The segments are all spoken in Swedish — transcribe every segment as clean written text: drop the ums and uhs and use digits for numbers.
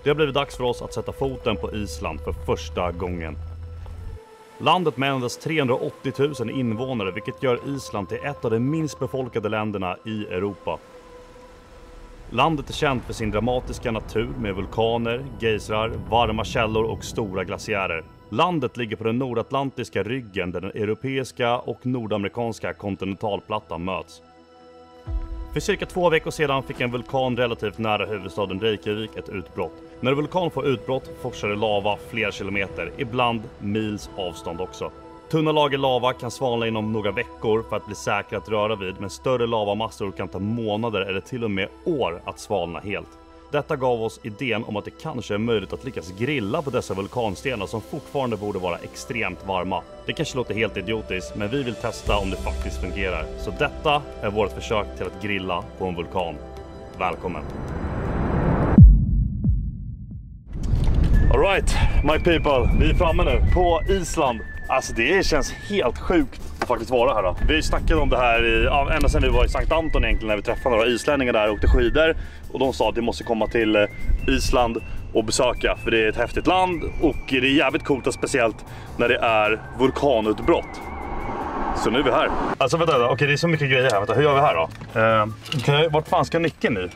Det har blivit dags för oss att sätta foten på Island för första gången. Landet med endast 380 000 invånare, vilket gör Island till ett av de minst befolkade länderna i Europa. Landet är känt för sin dramatiska natur med vulkaner, geysrar, varma källor och stora glaciärer. Landet ligger på den nordatlantiska ryggen där den europeiska och nordamerikanska kontinentalplattan möts. För cirka 2 veckor sedan fick en vulkan relativt nära huvudstaden Reykjavik ett utbrott. När en vulkan får utbrott forsar det lava flera kilometer, ibland mils avstånd också. Tunna lager lava kan svalna inom några veckor för att bli säkra att röra vid, men större lavamassor kan ta månader eller till och med år att svalna helt. Detta gav oss idén om att det kanske är möjligt att lyckas grilla på dessa vulkanstenar som fortfarande borde vara extremt varma. Det kanske låter helt idiotiskt, men vi vill testa om det faktiskt fungerar. Så detta är vårt försök till att grilla på en vulkan. Välkommen! Alright, my people, vi är framme nu på Island. Alltså det känns helt sjukt att faktiskt vara här då. Vi snackade om det här ända sedan vi var i Sankt Anton egentligen, när vi träffade några islänningar där och åkte skidor. Och de sa att vi måste komma till Island och besöka, för det är ett häftigt land och det är jävligt coolt och speciellt när det är vulkanutbrott. Så nu är vi här. Alltså vänta, okej, det är så mycket grejer här. Vänta, hur gör vi här då? Okej, vart fan ska nyckeln i?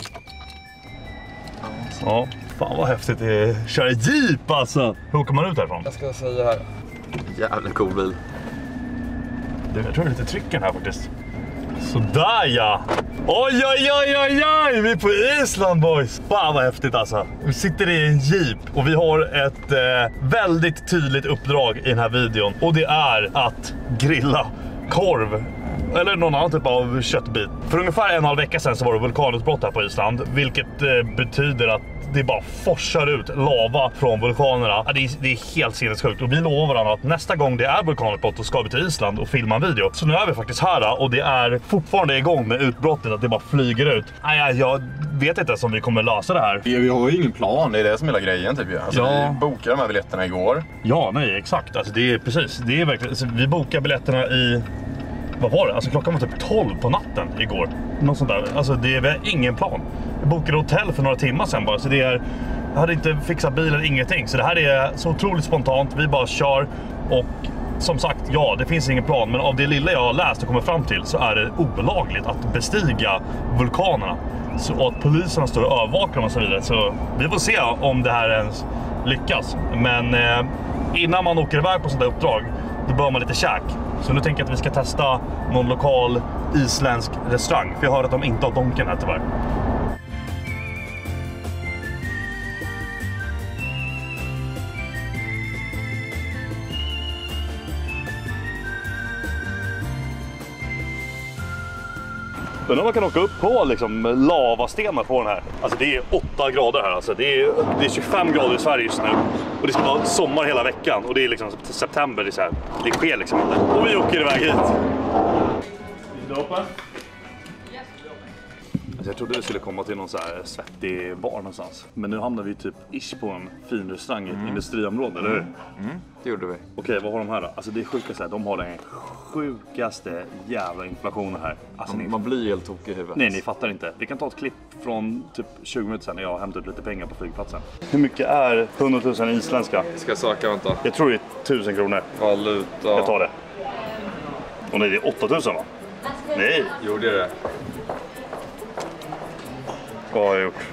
Ja, fan vad häftigt det är. Köra jeep alltså. Hur åker man ut härifrån? Jag ska säga här. Jävla cool bil. Jag tror det är lite trycken här faktiskt. Sådär ja! Oj oj oj oj oj! Vi är på Island boys! Fan vad häftigt alltså. Vi sitter i en jeep och vi har ett väldigt tydligt uppdrag i den här videon. Och det är att grilla korv. Eller någon annan typ av köttbit. För ungefär 1,5 vecka sedan så var det vulkanutbrott här på Island. Vilket betyder att det bara forsar ut lava från vulkanerna. Ja, det är helt sinnessjukt. Och vi lovar varandra att nästa gång det är vulkanutbrott så ska vi till Island och filma en video. Så nu är vi faktiskt här och det är fortfarande igång med utbrottet. Att det bara flyger ut. Jag vet inte ens om vi kommer lösa det här. Vi har ju ingen plan, det är det som är hela grejen typ. Alltså, ja. Vi bokade de här biljetterna igår. Ja, nej exakt. Alltså, det är precis. Det är verkligen, alltså, vi bokade biljetterna i... Vad var det? Alltså klockan var typ 12 på natten igår. Något sånt där. Alltså vi har ingen plan. Jag bokade hotell för några timmar sedan bara. Så det är... Jag hade inte fixat bilen, ingenting. Så det här är så otroligt spontant. Vi bara kör. Och som sagt, ja, det finns ingen plan. Men av det lilla jag har läst och kommit fram till så är det olagligt att bestiga vulkanerna. Så att poliserna står och övervakar dem och så vidare. Så vi får se om det här ens lyckas. Men innan man åker iväg på sånt där uppdrag, då bör man lite käk. Så nu tänker jag att vi ska testa någon lokal isländsk restaurang. För jag hör att de inte har donken här tyvärr. Undrar om man kan åka upp på liksom lavastenar på den här. Alltså det är 8 grader här. Alltså det är 25 grader i Sverige just nu. Och det ska vara sommar hela veckan. Och det är liksom september. Det är så här. Det sker liksom inte. Och vi åker iväg hit. Är det öppen? Alltså jag trodde vi skulle komma till någon så här svettig bar någonstans. Men nu hamnar vi typ på en fin restaurang i ett industriområde, eller hur? Det gjorde vi. Okej, vad har de här då? Alltså det är sjukaste här. De har den sjukaste jävla inflationen här. Alltså, Man blir helt tokig i huvudet. Nej, ni fattar inte. Vi kan ta ett klipp från typ 20 minuter sedan när jag hämtat ut lite pengar på flygplatsen. Hur mycket är 100 000 isländska? Ska jag söka, vänta. Jag tror det är 1000 kronor. Valuta. Jag tar det. Och nej, det är 8000 va? Nej. Jo, det är det. Vad har jag gjort?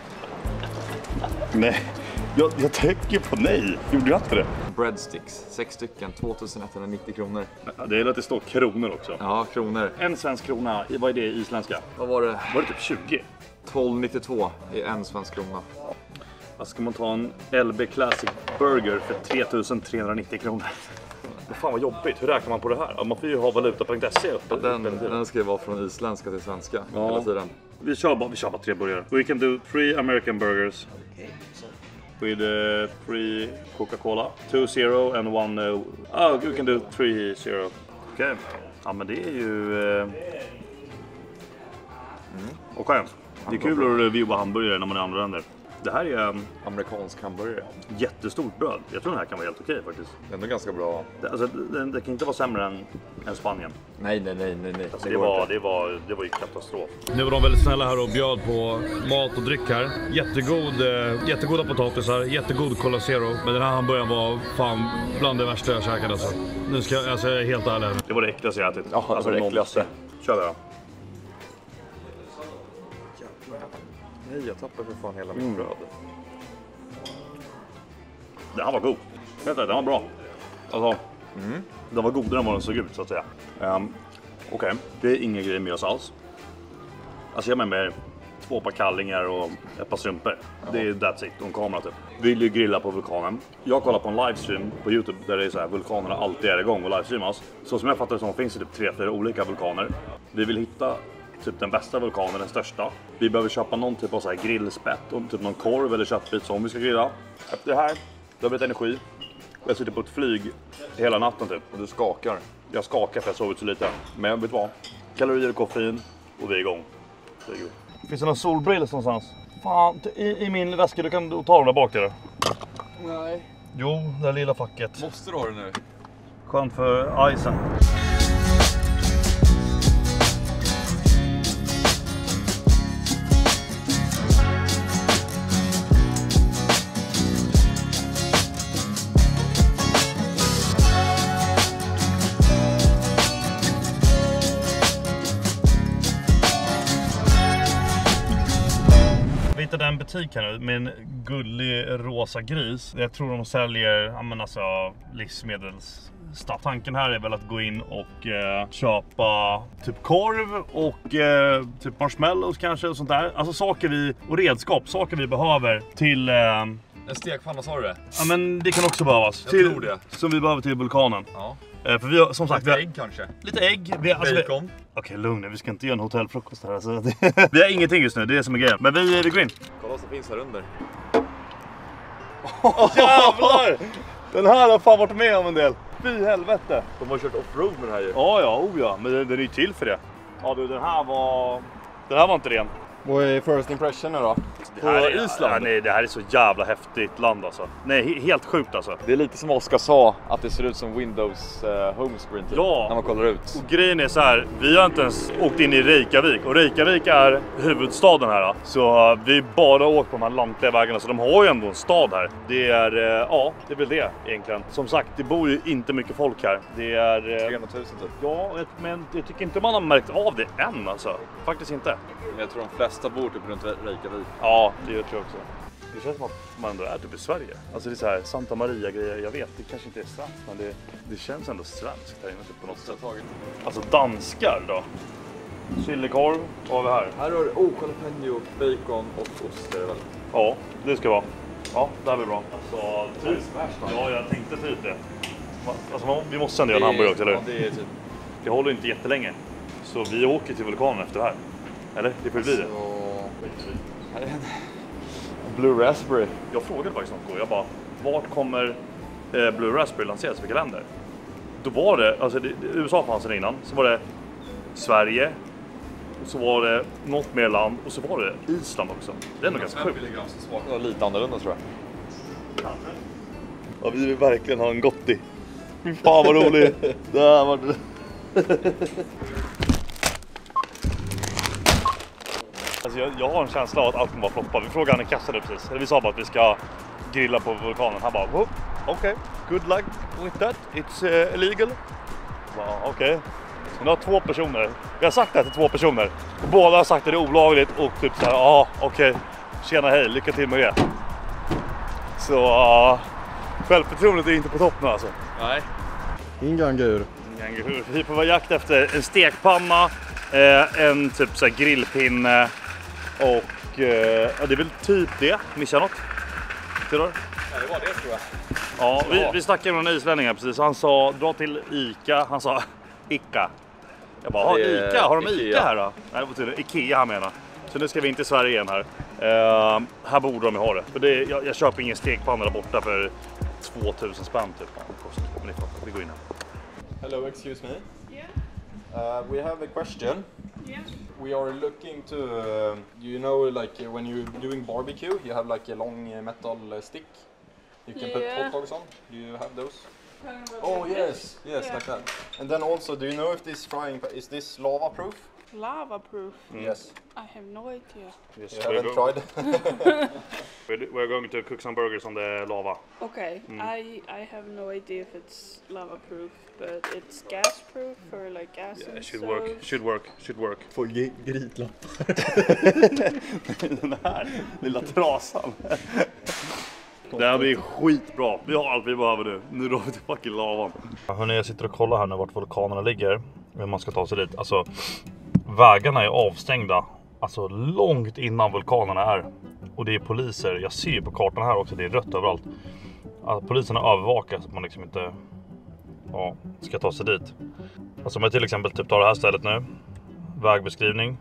Nej. Jag tänker på nej. Gjorde jag inte det? Breadsticks, 6 stycken, 2190 kronor. Det är att det står kronor också. Ja, kronor. En svensk krona, vad är det i isländska? Vad var det? Var det typ 20? 1292 i en svensk krona. Alltså ska man ta en LB Classic Burger för 3390 kronor. Men fan vad jobbigt, hur räknar man på det här? Man får ju ha valuta.se uppe. Den ska ju vara från isländska till svenska hela tiden. Vi kör bara 3 burgare. We can do 3 American burgers. With 3 Coca-Cola. 2 zero and 1... we can do 3 zero. Okej. Ja men det är ju... Okej. Det är kul att reviewa hamburgare när man är i andra länder. Det här är Amerikansk hamburgare. jättestort bröd. Jag tror den här kan vara helt okej faktiskt. Det är ändå ganska bra. Det kan inte vara sämre än Spanien. Nej. Alltså, det var ju katastrof. Nu var de väldigt snälla här och bjöd på mat och dryck här. Jättegoda potatisar, jättegod Cola Zero. Men den här hamburgaren var fan bland det värsta jag käkade alltså. Nu ska jag är helt ärlig. Det var det äckligaste jag ätit. Ja, alltså det äckligaste. Kör det då. Nej, jag tappar för fan hela min bröd. Den här var god. Vet du, den var bra. Alltså, den var godare än vad den såg ut så att säga. Okej, det är inga grejer med oss alls. Alltså jag med 2 par kallingar och ett par strumpor. Det är that's it, och kamera typ. Vi vill ju grilla på vulkanen. Jag kollar på en livestream på YouTube där det är så här, vulkanerna alltid är igång och livestreamas. Så som jag fattar det så finns det typ 3-4 olika vulkaner. Vi vill hitta typ den bästa vulkanen, den största. Vi behöver köpa någon typ av så här grillspett och typ någon korv eller köttbit som vi ska grilla. Efter det här, då har vi energi. Jag sitter på ett flyg hela natten typ. Och du skakar. Jag skakar för jag sovit så lite. Men vet du vad? Kalorier och koffein och vi är igång. Finns det någon solbrillor någonstans? Fan, i min väska, du kan ta dem där bak till det. Nej. Jo, det här lilla facket. Måste du ha det nu? Skönt för isen. Vi hittade en butik här nu med en gullig rosa gris. Jag tror de säljer livsmedelsstuff. Tanken här är väl att gå in och köpa typ korv och typ marshmallows kanske och sånt där. Alltså saker vi behöver till... En stekpanna sa du det? Ja men det kan också behövas. Jag tror det. Som vi behöver till vulkanen. Ja. För vi har, som sagt, lite ägg kanske? Lite ägg. Bacon. Okej, lugn nu. Vi ska inte göra en hotellfrukost här. Alltså. Vi har ingenting just nu, det är det som är grejen. Men vi går in. Kolla vad som finns här under. Jävlar! Den här har fan varit med om en del. Fy helvete. De har kört offroad med det här ju. Ja. Men den är ju till för det. Ja du, den här var inte ren. Vad är first impression då? Det här är Island? Ja, nej, det här är så jävla häftigt land alltså. Nej, helt sjukt alltså. Det är lite som Oskar sa, att det ser ut som Windows homescreen typ, ja. När man kollar ut. Och grejen är så här, vi har inte ens åkt in i Reykjavik. Och Reykjavik är huvudstaden här. Så vi bara åkt på de här lantliga vägarna. Så de har ju ändå en stad här. Det är, det är väl det egentligen. Som sagt, det bor ju inte mycket folk här. Det är... 300 000 typ. Ja, men jag tycker inte man har märkt av det än alltså. Faktiskt inte. Men jag tror de flesta bor typ runt Reykjavik. Ja, det tror jag också. Det känns som att man ändå är typ i Sverige. Alltså det är så här Santa Maria-grejer, jag vet, det kanske inte är svenskt, men det känns ändå svenskt här inne typ på något sätt. Alltså danskar då. Chilikorv, vad har vi här? Här har du jalapeno, bacon och ost är det väl? Ja, det ska vara. Ja, det här blir bra. Alltså, typ, ja, jag tänkte typ det. Alltså, vi måste ändå göra en hamburgare också, eller? Ja, det är typ. Det håller inte jättelänge. Så vi åker till vulkanen efter det här. Eller? Det får bli det. Här är en Blue Raspberry. Jag frågade faktiskt något. Jag bara, vart kommer Blue Raspberry lanseras för kalender? Då var det, alltså USA fanns det innan. Så var det Sverige. Och så var det något mer land. Och så var det Island också. Det är nog ganska sjukt. Det var lite annorlunda tror jag. Ja, vi vill verkligen ha en gotti. Fan vad roligt. Det här var det. Alltså jag har en känsla av att allt kommer vara floppa. Vi frågade han i kassan precis. Eller vi sa bara att vi ska grilla på vulkanen. Han bara, okej, good luck with that. It's illegal. Okej. Men det har 2 personer. Vi har sagt det här till 2 personer. Och båda har sagt att det är olagligt och typ så här, okej. Tjena, hej, lycka till med det. Så självförtroendet är inte på topp nu alltså. Nej. Ingen gur. Vi är på vår jakt efter en stekpanna, en typ så här grillpinne och det är väl typ det. Missar jag något? Ja, det var det tror jag. Ja, vi snackade med en islänning här precis. Han sa, dra till Ica. Han sa, Ica. Jag bara, Ica? Har de Ica här då? Nej, det var tydligen Ikea han menar. Så nu ska vi in till Sverige igen här. Här borde de ju ha det. För jag köper ingen stekpanna där borta för 2000 spänn typ. Men vi går in här. Hello, excuse me. Yeah. We have a question. Yeah. We are looking to, you know, like when you're doing barbecue, you have like a long metal stick. You can put hot dogs on. Do you have those? Oh yes, like that. And then also, do you know if this frying pan, is this lava proof? Lava proof? Yes. I have no idea. Yes, You haven't tried? we're going to cook some burgers on the lava. Okay, I have no idea if it's lava proof, but it's gas proof or like gas Yeah, and it should stove. work. Should work. Får gritlappar. Den här lilla trasan. Det här blir skitbra. Vi har allt vi behöver nu. Nu drar vi till fucking lavan. Hörrni, jag sitter och kollar här nu vart vulkanerna ligger. Hur man ska ta sig dit. Alltså, vägarna är avstängda. Alltså långt innan vulkanerna är. Och det är poliser. Jag ser ju på kartan här också. Det är rött överallt. Alltså, poliserna övervakar så att man liksom inte ska ta sig dit. Alltså om jag till exempel typ tar det här stället nu. Vägbeskrivning.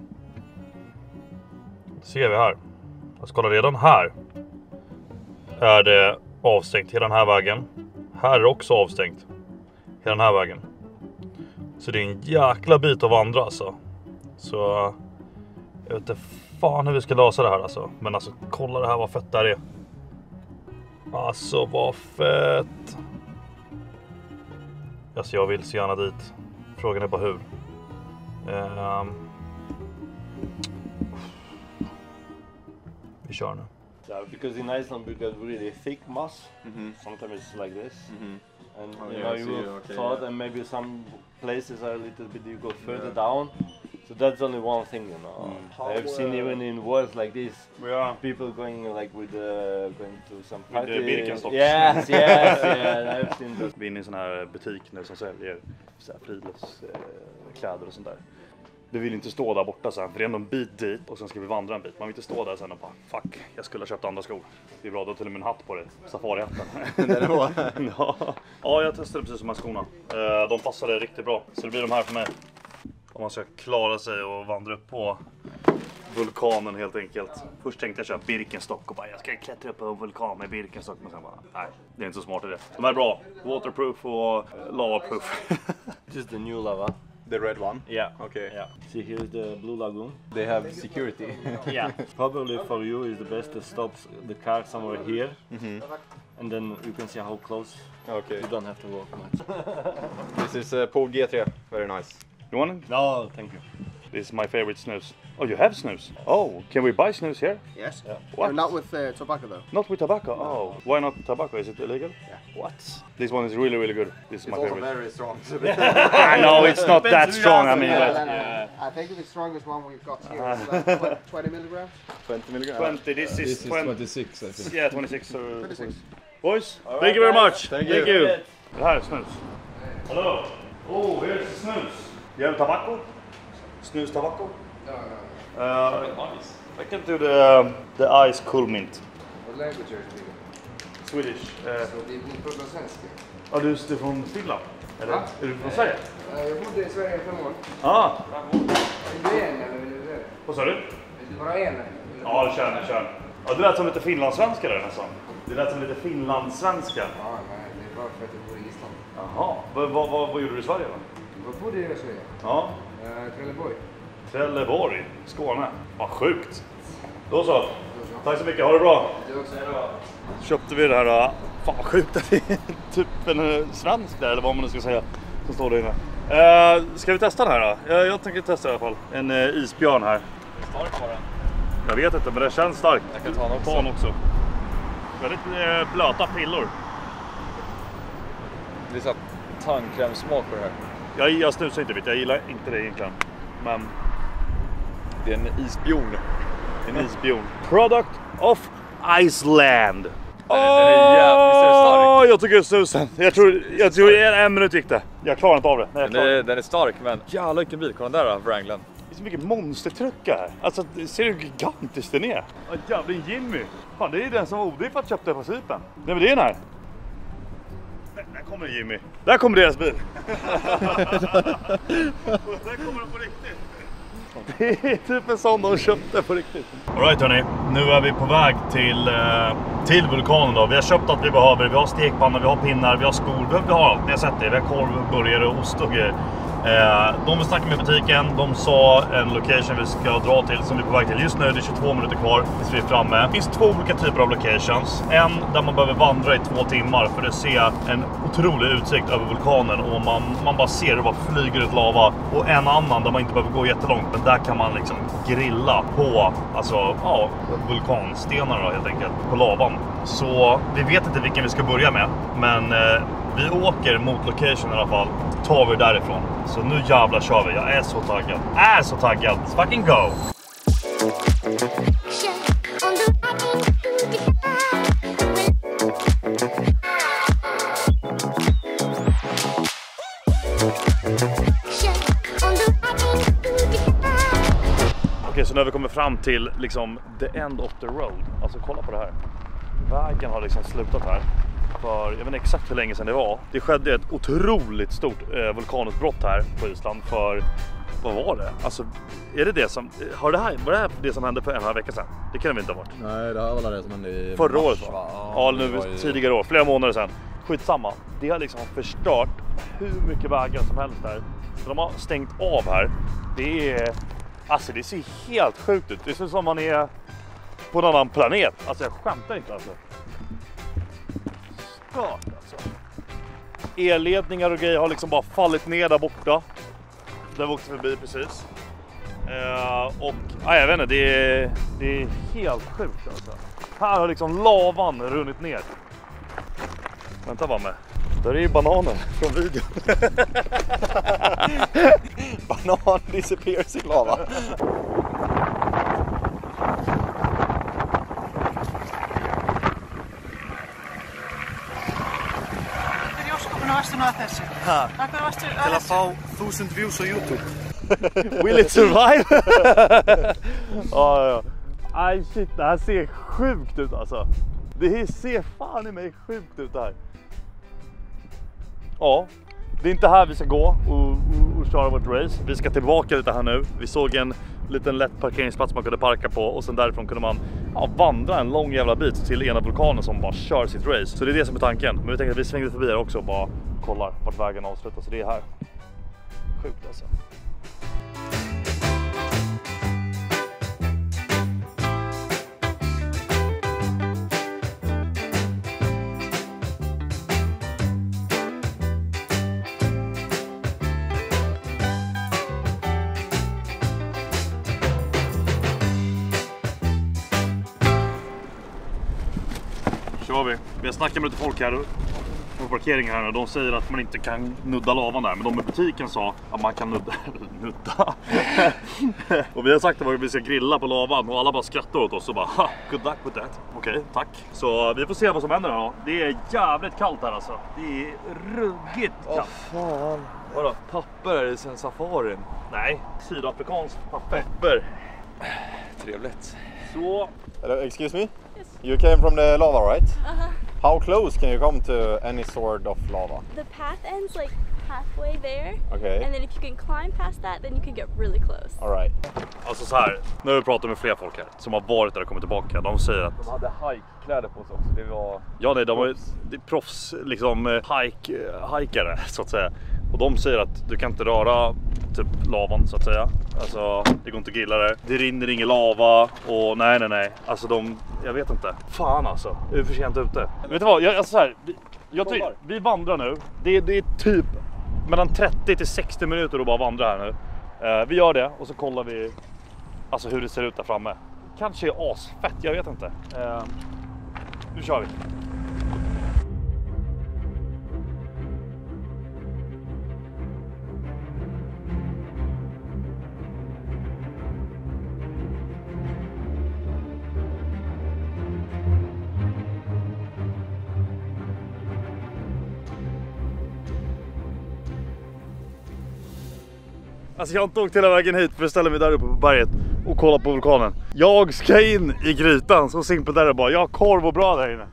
Det ser vi här. Jag ska kolla redan här. Är det avstängt hela den här vägen. Här är det också avstängt. Hela den här vägen. Så det är en jäkla bit att vandra alltså. Så jag vet inte fan hur vi ska lösa det här alltså. Men alltså kolla det här vad fett det här är. Alltså vad fett. Alltså jag vill så gärna dit. Frågan är bara hur. Vi kör nu. Yeah, because in Iceland we got really thick moss. Sometimes it's like this, and Oh, you yeah, know I you see, will okay, thought, yeah. and maybe some places are a little bit you go further down. So that's only one thing, you know. I have seen even in worlds like this, people going like with going to some With the party. Birkenstocks. Yes, yeah, I've seen that. Vi är inne i en sån här butik nu som säljer så här friluftskläder och sånt där. Du vill inte stå där borta sen, för det är ändå en bit dit och sen ska vi vandra en bit. Man vill inte stå där sen och bara, fuck, jag skulle ha köpt andra skor. Det är bra, då till och med en hatt på dig. Safarihatten. Ja, jag testade precis de här skorna. De passade riktigt bra, så det blir de här för mig. Om man ska klara sig och vandra upp på vulkanen helt enkelt. Först tänkte jag köra Birkenstock och bara, jag ska klättra upp på en vulkan med Birkenstock. Men sen bara, nej, det är inte så smart i det. De är bra, waterproof och lavaproof. This is the new lava. The red one? Yeah. Okay. Yeah. See, here's the blue lagoon. They have security. Yeah. Probably for you is the best to stop the car somewhere here, and then you can see how close. Okay. You don't have to walk much. This is Pool G3. Very nice. You want it? No, thank you. This is my favorite snus. Oh, you have snus? Oh, can we buy snus here? Yes. Yeah. What? Not with tobacco though. Not with tobacco? Oh, why not tobacco? Is it illegal? Yeah. What? This one is really, really good. This is my favorite. very strong. I know it's not that strong, I mean, but... I think the strongest one we've got here is like 20 milligrams. 20 milligram. 20, this is 20. 26 I think. Yeah, 26 or 26. Boys, thank you very much. Thank you. Det här är snus. Hello. Oh, here's the snus. You have tobacco? Snus tobacco? No. I can do the ice cool mint. What language are you speaking? Swedish. Så vi pratar svenska. Ja, du är från Finland? Eller? Va? Är du från Sverige? Jag bodde i Sverige i 5 år. Ah, Vill du en eller vill du det? vad sa du? Vill du bara en? Ja, kör. Ja, det lät som lite finlandssvenska där nästan. Det lät som lite finlandssvenska. Ja, nej, det är bara för att jag bor i Island. Jaha, vad gjorde du i Sverige då? Vad bodde du i Sverige? Ja, Trelleborg. Trelleborg, Skåne. Vad sjukt. Då så. Tack så mycket, ha det bra. Du också? Köpte vi det här, fan vad sjukt att det är typ en svensk där, eller vad man nu ska säga, som står där inne. Ska vi testa den här då? Jag tänker testa i alla fall. En isbjörn här. Stark var den. Jag vet inte, men det känns starkt. Jag kan ta den också. Ta den också. Väldigt blöta pillor. Det är så tandkrämsmak på det här. Jag snusar inte, jag gillar inte det egentligen. Men Det är en isbjörn. en isbjörn. Product of Iceland. Den är jävligt stark. Jag tycker snusen. Jag tror en minut gick det. Jag klarar inte av det. Nej, Den är stark, men jävlar vilken bil. Kolla där då, Wranglern. Det är så mycket monstertruckar här. Alltså, ser du hur gigantiskt den är? Ja, jävlar, Jimmy. Fan, det är den som Odin fått köpte på Cypern. Nej, men det är den här. Där kommer Jimmy. Där kommer deras bil. Där kommer de på riktigt. Det är typ en sån de köpte på riktigt. Alright hörni, nu är vi på väg till vulkanen då. Vi har köpt allt vi behöver. Vi har stekpanna, vi har pinnar, vi har skor. Vi har allt, ni har sett det. Vi har korv, burgare, ost och grejer. De vill snacka med butiken. De sa en location vi ska dra till som vi är på väg till just nu. Det är 22 minuter kvar tills vi är framme. Det finns 2 olika typer av locations. En där man behöver vandra i 2 timmar för att se en otrolig utsikt över vulkanen. Och man bara ser hur det bara flyger ut lava. Och en annan där man inte behöver gå jättelångt. Men där kan man liksom grilla på vulkanstenarna helt enkelt. På lavan. Så vi vet inte vilken vi ska börja med. Men vi åker mot location i alla fall. Tar vi därifrån. Så nu jävlar kör vi. Jag är så taggad. Let's fucking go! Okej, så nu har vi kommit fram till liksom the end of the road. Alltså kolla på det här. Vägen har liksom slutat här. För jag vet inte exakt hur länge sedan det var. Det skedde ett otroligt stort vulkanutbrott här på Island för, vad var det? Alltså, är det det som, var det här det som hände för en vecka sedan? Det kan det väl inte ha varit? Nej, det här var det som hände i förra mars, året va? Ja, nu tidigare år, flera månader sedan. Skitsamma, det har liksom förstört hur mycket vägar som helst där. Så de har stängt av här. Alltså det ser helt sjukt ut. Det ser som man är på en annan planet. Alltså jag skämtar inte alltså. Alltså. Elledningar och grejer har liksom bara fallit ner där borta. Där vi åkte förbi precis. Jag vet inte, det är helt sjukt alltså. Här har liksom lavan runnit ner. Vänta bara med. Där är ju bananer från videon. Banan disappears i lava. Till att få 1000 views på YouTube. Will it survive? Ja. Aj shit, det här ser sjukt ut alltså. Det ser fan i mig sjukt ut här. Ja, det är inte här vi ska gå och köra vårt race. Vi ska tillbaka lite här nu. Vi såg en liten lätt parkeringsplats man kunde parka på. Och sen därifrån kunde man vandra en lång jävla bit till ena vulkanen som bara kör sitt race. Så det är det som är tanken. Men vi tänker att vi svängde förbi här också och bara kollar vart vägen avslutas. Så det är här. Sjukt alltså. Vi har snackat med lite folk här på parkeringen här och de säger att man inte kan nudda lavan där. Men de i butiken sa att man kan nudda. Och vi har sagt att vi ska grilla på lavan och alla bara skrattar åt oss och bara good luck with that. Okej, tack. Så vi får se vad som händer då. Det är jävligt kallt här alltså. Det är ruggigt kallt. Fan. Vadå? Papper är det sen safarin? Nej, sydafrikansk papper. Trevligt. Så. Hello, excuse me? Yes. You came from the lava, right? Uh-huh. How close can you come to any sort of lava? The path ends like halfway there. Okay. And then if you can climb past that, then you can get really close. All right. Alltså så här, nu har vi pratat med fler folk här som har varit där och kommit tillbaka. De säger att de hade hike-kläder på sig också. Det var... Ja, nej, de är proffs liksom hikare så att säga. Och de säger att du kan inte röra typ lavan så att säga. Alltså det går inte att grilla det. Det rinner ingen lava och nej. Alltså jag vet inte. Fan alltså, det är för sent ute. Vet du vad, vi vandrar nu. Det är typ mellan 30 till 60 minuter att bara vandra här nu. Vi gör det och så kollar vi alltså hur det ser ut där framme. Kanske är asfett, jag vet inte. Nu kör vi. Alltså jag har inte åkt hela vägen hit för att ställa mig där uppe på berget och kolla på vulkanen. Jag ska in i grytan, så simpelt är det bara. Jag har korv och bröd här inne.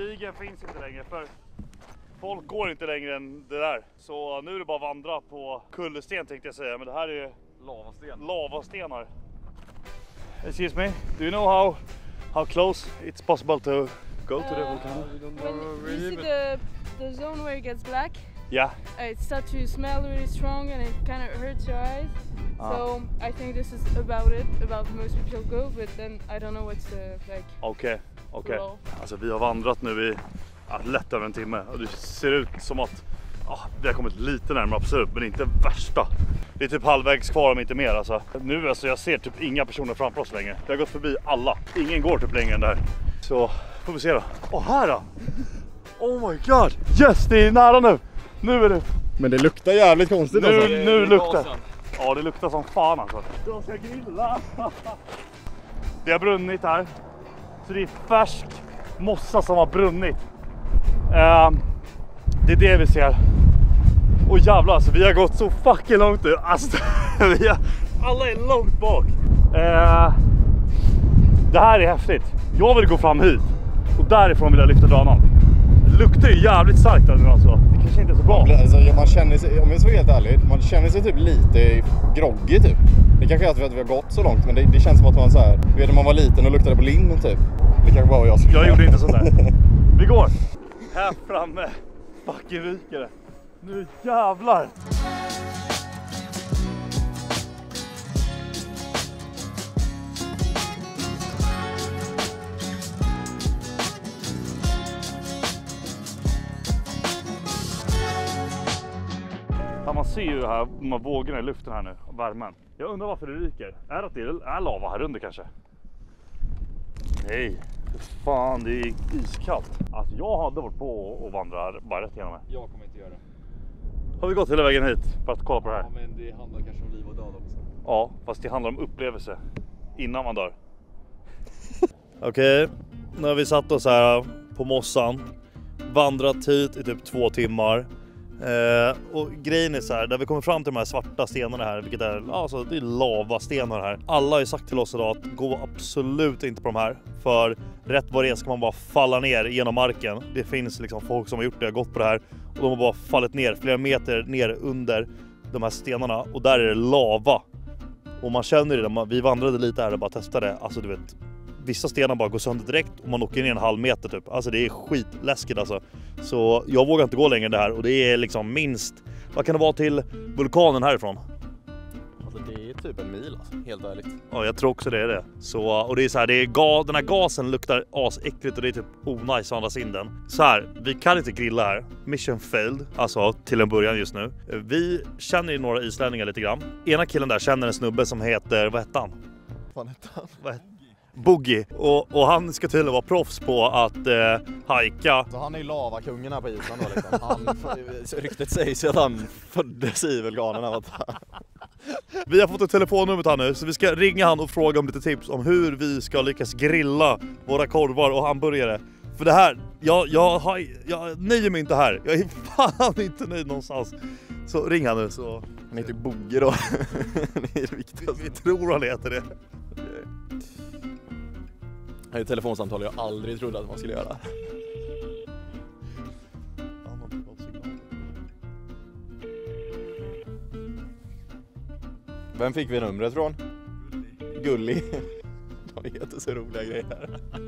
stigen finns inte längre för folk går inte längre än det där. Så nu är det bara att vandra på kullersten tänkte jag säga, men det här är lavastenar. Excuse me, do you know how close it's possible to go to the volcano? When you see the zone where it gets black, Yeah. it starts to smell really strong and it kind of hurts your eyes. So I think this is about most people go, but then I don't know what's like. Okej. Low. Alltså vi har vandrat nu i lätt över en timme och det ser ut som att vi har kommit lite närmare absolut, men inte värsta. Det är typ halvvägs kvar om inte mer alltså. Nu alltså jag ser typ inga personer framför oss längre. Vi har gått förbi alla. Ingen går typ längre än där. Så får vi se då. Här då! Oh my god! Yes, det är nära nu! Nu är det... Men det luktar jävligt konstigt alltså. Nu luktar. Ja, det luktar som fan alltså. Jag ska grilla! Det har brunnit här. Så det är färsk mossa som har brunnit. Det är det vi ser. Och jävlar alltså, vi har gått så fucking långt nu. Alltså, alla är långt bak. Det här är häftigt. Jag vill gå fram hit. Och därifrån vill jag lyfta dranan. Det luktar ju jävligt starkt nu alltså. Det kanske inte är så bra. Alltså, man känner sig, om jag är så helt ärlig, man känner sig typ lite groggy typ. Det kanske är att vi har gått så långt, men det känns som att man så här, du vet när man var liten och luktade på lim typ. Det kanske bara var jag som... Jag gjorde inte sådär. Vi går. Här framme. Fucking ryker det. Nu jävlar. Ja, man ser ju här, de här vågorna i luften här nu, och värmen. Jag undrar varför det ryker. Är det är lava här under kanske? Nej, för fan, det är iskallt. Alltså jag hade varit på och vandra bara rätt igenom. Jag kommer inte göra det. Har vi gått hela vägen hit för att kolla på det här? Ja, men det handlar kanske om liv och död också. Ja, fast det handlar om upplevelse innan man dör. Okej, nu har vi satt oss här på mossan. Vandrat hit i typ 2 timmar. Och grejen är så här, där vi kommer fram till de här svarta stenarna här, vilket är, alltså det är lavastenar här. Alla har ju sagt till oss idag att gå absolut inte på de här, för rätt vad det är ska man bara falla ner genom marken. Det finns liksom folk som har gjort det, har gått på det här och de har bara fallit ner flera meter ner under de här stenarna och där är det lava. Och man känner det, vi vandrade lite här och bara testade, alltså du vet, vissa stenar bara går sönder direkt och man åker ner en halv meter typ. Alltså det är skitläskigt alltså. Så jag vågar inte gå längre det här och det är liksom minst, vad kan det vara till vulkanen härifrån? Alltså det är typ en mil alltså, helt ärligt. Ja, jag tror också det är det. Så, och det är så här, det är den här gasen luktar asäckligt och det är typ onajs att andas in den. Så här, vi kan inte grilla här. Mission failed, alltså till en början just nu. Vi känner ju några islänningar lite grann. Ena killen där känner en snubbe som heter, vad heter han? Vad heter han? Boogie. Och han ska tydligen vara proffs på att hajka. Så han är ju lavakungen här på Island då liksom. Ryktet sägs ju att han föddes i vulkanerna. Vi har fått ett telefonnummer här nu, så vi ska ringa han och fråga om lite tips om hur vi ska lyckas grilla våra korvar och hamburgare. För det här, jag nöjer mig inte här. Jag är fan inte nöjd någonstans. Så ring han nu så. Han heter Boogie då. Det är det viktigaste. Vi tror han heter det. Det är ett telefonsamtal jag aldrig trodde att man skulle göra. Vem fick vi numret från? Gulli. De heter så roliga grejer.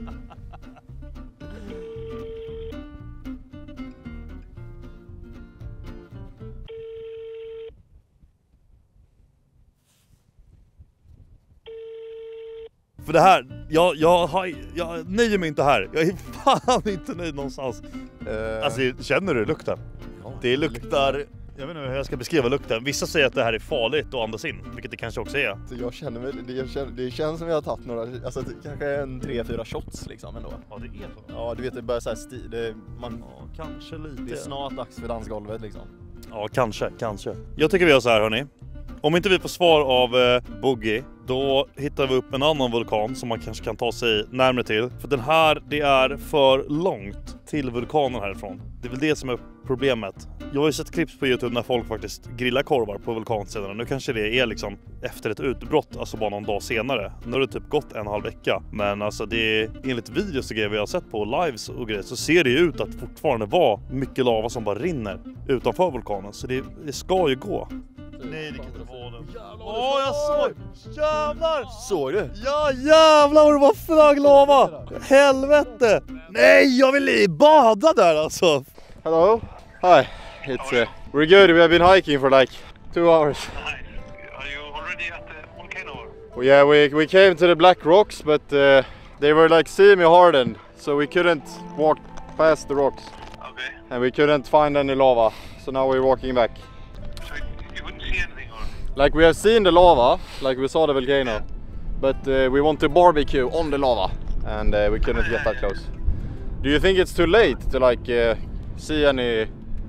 För det här, jag nöjer mig inte här. Jag är fan inte nöjd någonstans. Alltså, känner du lukten? Ja, det luktar... Jag vet inte hur jag ska beskriva lukten. Vissa säger att det här är farligt att andas in, vilket det kanske också är. Så jag känner väl, det känns som jag har tagit några, alltså kanske en 3-4 shots liksom ändå. Ja, det är så. Ja, du vet, det börjar så här kanske lite. Det är snart dags för dansgolvet liksom. Ja, kanske. Jag tycker vi gör så här, hörni. Om inte vi får svar av Boogie, då hittar vi upp en annan vulkan som man kanske kan ta sig närmare till. För den här, det är för långt till vulkanen härifrån. Det är väl det som är problemet. Jag har ju sett klipp på YouTube när folk faktiskt grillar korvar på vulkansidan. Nu kanske det är liksom efter ett utbrott, alltså bara någon dag senare. Nu har det typ gått 1,5 vecka. Men alltså det är, enligt videos och grejer vi har sett på lives och grejer, så ser det ju ut att fortfarande vara mycket lava som bara rinner utanför vulkanen. Så det ska ju gå. Nej, det kan inte vara den. Åh, jag såg! Jävlar! Såg du? Ja, jävlar vad det var flög lava! Helvete! Nej, jag vill bada där alltså! Hello. Hi. It's we're good. We have been hiking for like 2 hours. Nice. Are you already at the volcano? Well, yeah, we came to the black rocks, but they were like semi-hardened, so we couldn't walk past the rocks. Okay. And we couldn't find any lava, so now we're walking back. So you wouldn't see anything, or? Like we have seen the lava, like we saw the volcano, but we want to barbecue on the lava, and we couldn't get that close. Do you think it's too late to like see any?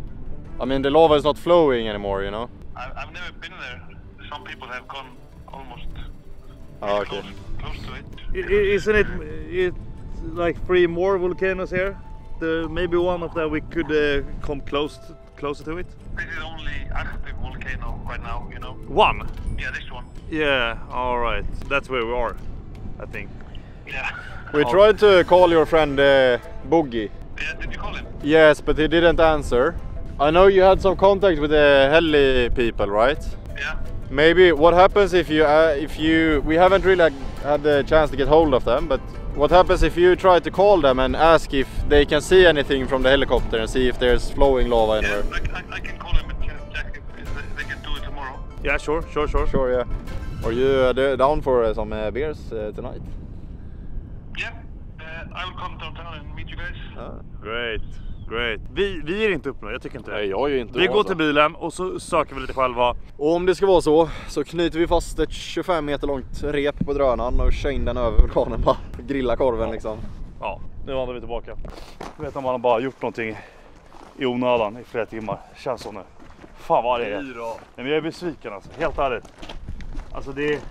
I mean, the lava is not flowing anymore, you know. I've never been there. Some people have gone almost Okay. close to it. Isn't it like 3 more volcanoes here? Maybe one of them we could come closer to it? This is only active volcano right now, you know. One? Yeah, this one. Yeah, alright. That's where we are, I think. Yeah. We tried to call your friend Boogie. Yeah, did you call him? Yes, but he didn't answer. I know you had some contact with the heli people, right? Yeah. Maybe what happens if you we haven't really had the chance to get hold of them, but what happens if you try to call them and ask if they can see anything from the helicopter and see if there's flowing lava anywhere? Yeah, I can call him and check if they can do it tomorrow. Yeah, sure. Sure, yeah. Are you down for some beers tonight? Yeah. I will come downtown and meet you guys. Great. Vi är inte uppe nu, jag tycker inte det. Nej, jag är inte. Vi går till bilen och så söker vi lite själva. Och om det ska vara så knyter vi fast ett 25 meter långt rep på drönaren och kör in den över vulkanen, bara grilla korven liksom. Ja, nu vandrar vi tillbaka. Jag vet om man har bara gjort någonting i onödan i flera timmar. Känns så nu. Fan vad det är. Nej, men jag är besviken alltså, helt ärligt. Alltså det är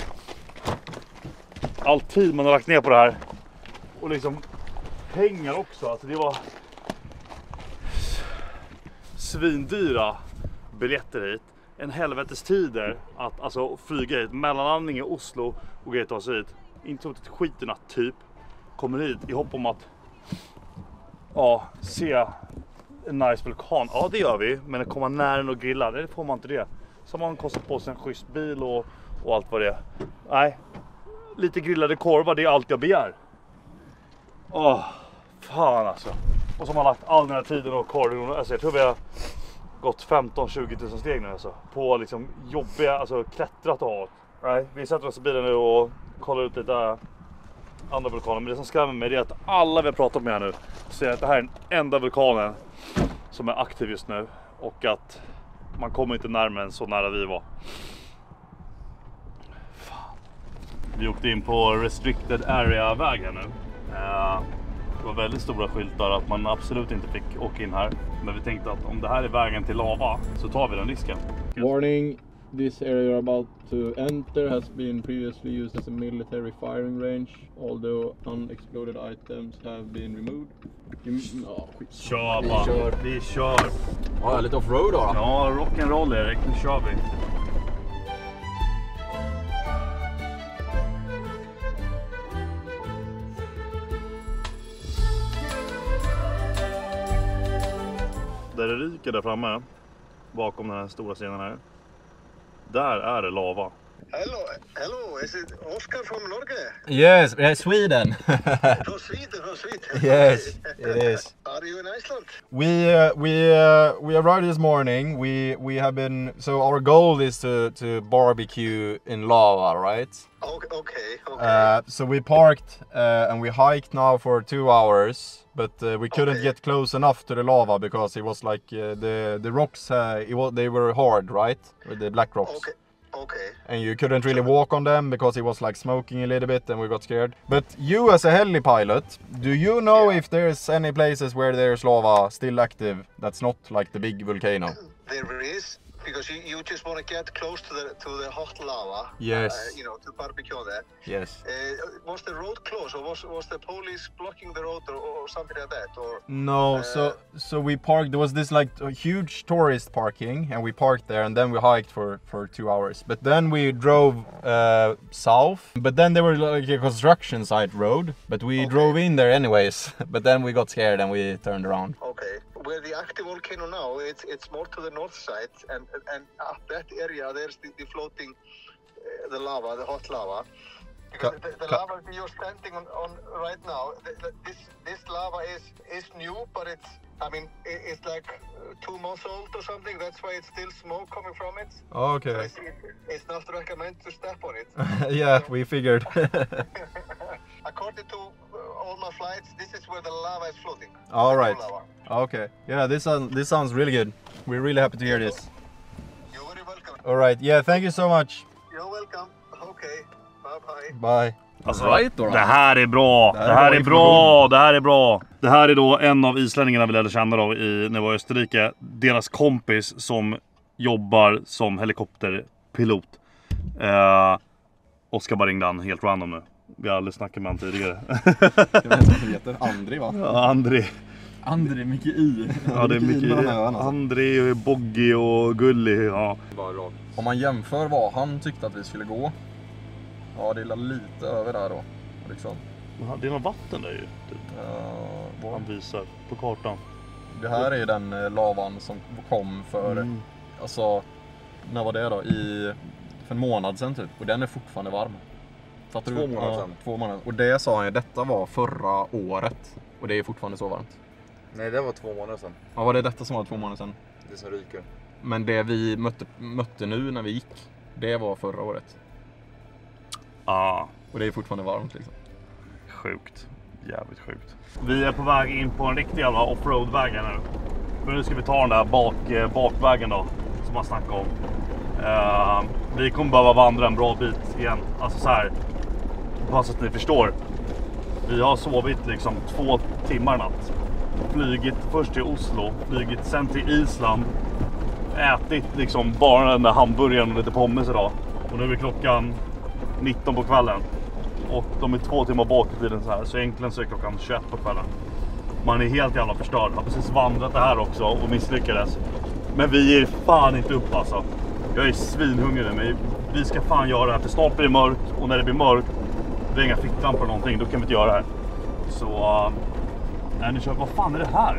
all tid man har lagt ner på det här. Och liksom pengar också, alltså det var svindyra biljetter hit. En helvetes tider att alltså flyga hit, mellanlandning i Oslo och grejer ta sig hit. Inte som ett skiterna typ kommer hit i hopp om att se en nice vulkan. Ja, det gör vi, men att komma nära och grilla, det får man inte det. Så man kostat på sig en schysst bil och allt vad det är. Nej, lite grillade korvar, det är allt jag begär. Fan alltså. Och som har lagt all den här tiden och korven. Alltså jag tror vi har gått 15-20 000 steg nu alltså. På liksom jobbiga, alltså klättrat och ha. Right? Vi sätter oss i bilen nu och kollar ut lite andra vulkaner. Men det som skrämmer mig är att alla vi har pratat med här nu säger att det här är den enda vulkanen som är aktiv just nu. Och att man kommer inte närmare än så nära vi var. Fan. Vi åkte in på restricted area-väg här nu. Det var väldigt stora skyltar att man absolut inte fick åka in här. Men vi tänkte att om det här är vägen till lava så tar vi den risken. Warning, this area you're about to enter has been previously used as a military firing range. Although unexploded items have been removed. Kör bara, vi kör. Ja, lite offroad då. Ja, rock'n'roll Erik, nu kör vi. Där det ryker där framme, bakom den här stora scenen här, där är det lava. Hello, is it Oscar from Norge? Yes, Sweden. From Sweden. Yes, it is. Are you in Iceland? We arrived this morning. We have been, so our goal is to barbecue in lava, right? Okay. So we parked and we hiked now for 2 hours. But we couldn't get close enough to the lava because it was like the rocks. They were hard, right? With the black rocks. Okay. And you couldn't really walk on them because it was like smoking a little bit, and we got scared. But you, as a heli pilot, do you know if there's any places where there's lava still active that's not like the big volcano? There is, because you just want to get close to the hot lava. Yes. To barbecue there. Yes. Was the road closed, or was the police blocking the road, or something like that? Or No, so we parked. There was this like a huge tourist parking, and we parked there, and then we hiked for 2 hours. But then we drove south. But then there were like a construction site road, but we drove in there anyways. But then we got scared and we turned around. Okay. Where the active volcano now, it's more to the north side, and up that area there's the floating, the lava, the hot lava. Because the lava you're standing on right now, this lava is new, but it's like 2 months old or something. That's why it's still smoke coming from it. Okay. So it's not recommended to step on it. Yeah, we figured. According to all my flights, this is where the lava is floating. All right. Okay. Yeah, this sounds really good. We're really happy to hear this. You're very welcome. All right. Yeah, thank you so much. You're welcome. Okay. Bye. Bye. Alltså, Right, det här är bra. Det här är bra. Det här är bra. Det här är då en av islänningarna vi lärde känna då när vi var i Österrike. Deras kompis som jobbar som helikopterpilot. Oskar bara ringde han helt random nu. Vi har aldrig snackat med han tidigare. Jag vet inte, heter Andri va? Ja, Andri. Andri, mycket i. Ja, det är mycket i. Andri, Boggy och Gulli. Ja. Om man jämför vad han tyckte att vi skulle gå. Ja, det är lite över där då. Liksom. Det är någon vatten där ju. Typ. Vad han visar på kartan. Det här är den lavan som kom för... Alltså, när var det då? För en månad sedan typ. Och den är fortfarande varm. 2 månader sedan. 2 månader. Och det sa han ju, detta var förra året. Och det är fortfarande så varmt. Nej, det var 2 månader sedan. Ja, var det detta som var 2 månader sedan? Det som ryker. Men det vi mötte nu när vi gick, det var förra året. Ja. Och det är fortfarande varmt liksom. Sjukt. Jävligt sjukt. Vi är på väg in på en riktig jävla offroad-väg här nu. Men nu ska vi ta den där bakvägen då. Som man snackar om. Vi kommer behöva vandra en bra bit igen. Alltså så här. Bara så att ni förstår. Vi har sovit liksom 2 timmar natt. Flygit först till Oslo. Flygit sen till Island. Ätit liksom bara den där hamburgaren och lite pommes idag. Och nu är klockan 19 på kvällen. Och de är 2 timmar bak i tiden så här. Så egentligen så är klockan 21 på kvällen. Man är helt jävla förstörd. Jag har precis vandrat det här också och misslyckades. Men vi ger fan inte upp alltså. Jag är svinhungrig men vi ska fan göra det här. För snart blir det mörkt. Och när det blir mörkt, det är inga ficklampor eller någonting. Då kan vi inte göra det här. Så... nu kör vi. Vad fan är det här?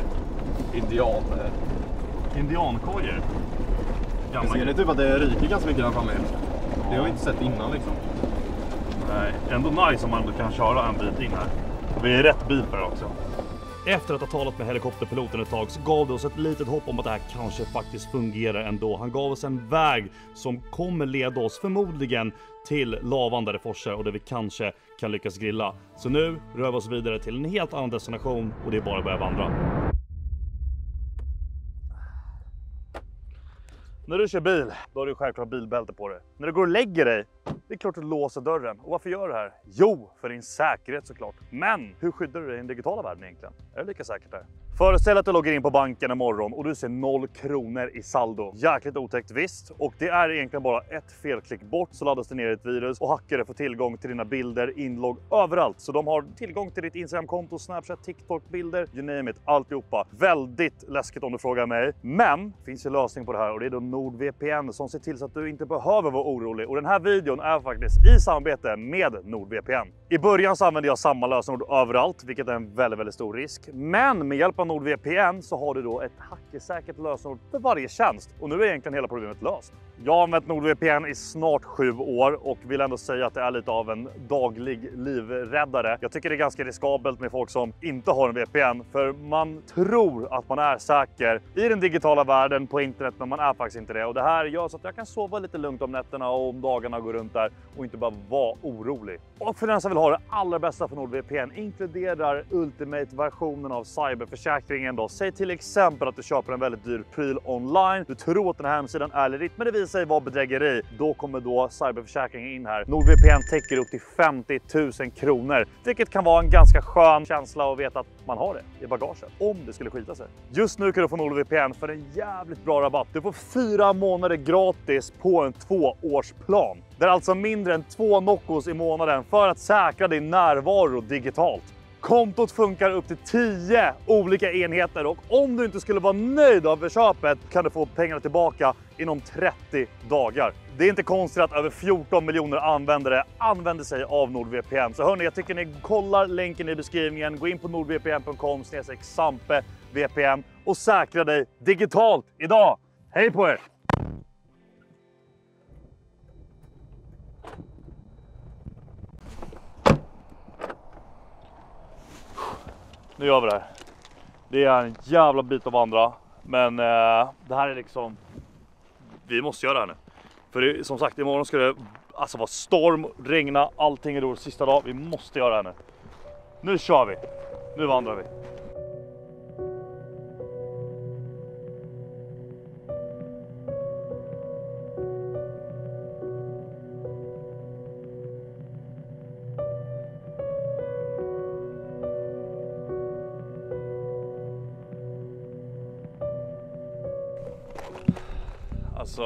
Indiankojor. Jag ser det typ att det ryker ganska mycket där framme. Det har vi inte sett innan liksom. Nej, ändå nice om man ändå kan köra en bit in här. Och vi är rätt bil för det också. Efter att ha talat med helikopterpiloten ett tag så gav det oss ett litet hopp om att det här kanske faktiskt fungerar ändå. Han gav oss en väg som kommer leda oss förmodligen till lavan där det forsar och där vi kanske kan lyckas grilla. Så nu rör vi oss vidare till en helt annan destination och det är bara att börja vandra. När du kör bil, då har du självklart bilbälte på dig. När du går och lägger dig, det är klart att du låser dörren. Och varför gör du det här? Jo, för din säkerhet såklart. Men hur skyddar du dig i den digitala världen egentligen? Är det lika säkert där? Föreställ att du loggar in på banken imorgon och du ser 0 kronor i saldo. Jäkligt otäckt visst. Och det är egentligen bara ett felklick bort så laddas det ner ett virus och hackare får tillgång till dina bilder, inlogg överallt. Så de har tillgång till ditt Instagram-konto, Snapchat, TikTok, bilder, you name it, alltihopa. Väldigt läskigt om du frågar mig. Men det finns en lösning på det här och det är då NordVPN som ser till så att du inte behöver vara orolig. Och den här videon är faktiskt i samarbete med NordVPN. I början så använder jag samma lösenord överallt, vilket är en väldigt stor risk. Men med hjälp av NordVPN så har du då ett hackersäkert lösenord för varje tjänst. Och nu är egentligen hela problemet löst. Jag har använt NordVPN i snart 7 år och vill ändå säga att det är lite av en daglig livräddare. Jag tycker det är ganska riskabelt med folk som inte har en VPN. För man tror att man är säker i den digitala världen på internet, men man är faktiskt inte det. Och det här gör så att jag kan sova lite lugnt om nätterna och om dagarna går runt där och inte bara vara orolig. Och för den som vill ha det allra bästa för NordVPN inkluderar Ultimate-versionen av cyberförsäkringen då. Säg till exempel att du köper en väldigt dyr pryl online. Du tror att den här hemsidan är legit, men det visar sig vara bedrägeri, då kommer då cyberförsäkringen in här. NordVPN täcker upp till 50 000 kronor, vilket kan vara en ganska skön känsla att veta att man har det i bagaget om det skulle skita sig. Just nu kan du få NordVPN för en jävligt bra rabatt. Du får 4 månader gratis på en 2-årsplan. Det är alltså mindre än 2 Noccos i månaden för att säkra din närvaro digitalt. Kontot funkar upp till 10 olika enheter och om du inte skulle vara nöjd av köpet kan du få pengarna tillbaka inom 30 dagar. Det är inte konstigt att över 14 miljoner användare använder sig av NordVPN. Så hörni, jag tycker ni kollar länken i beskrivningen. Gå in på nordvpn.com/SampevPN och säkra dig digitalt idag. Hej på er! Nu gör vi det här. Det är en jävla bit att vandra. Men det här är liksom... Vi måste göra det här nu. För det, som sagt, imorgon ska det alltså vara storm, regna, allting är då sista dag. Vi måste göra det här nu. Nu kör vi. Nu vandrar vi. Alltså,